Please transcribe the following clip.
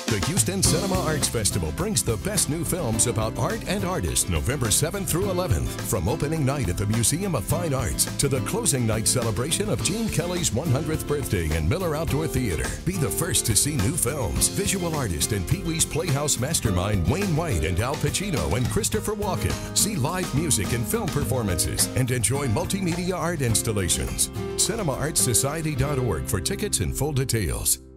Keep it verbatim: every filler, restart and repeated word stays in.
The Houston Cinema Arts Festival brings the best new films about art and artists November seventh through eleventh. From opening night at the Museum of Fine Arts to the closing night celebration of Gene Kelly's one hundredth birthday in Miller Outdoor Theater. Be the first to see new films. Visual artist and Pee Wee's Playhouse mastermind Wayne White and Al Pacino and Christopher Walken. See live music and film performances and enjoy multimedia art installations. cinema arts society dot org for tickets and full details.